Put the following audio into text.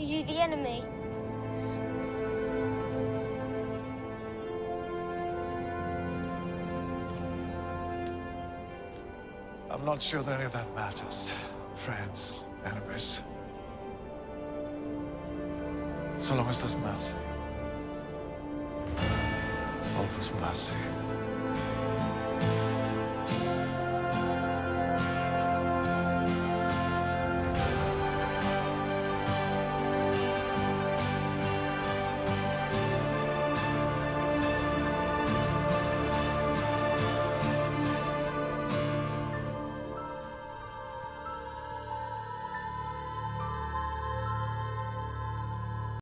Are you the enemy? I'm not sure that any of that matters. Friends, enemies. So long as there's mercy. Always mercy.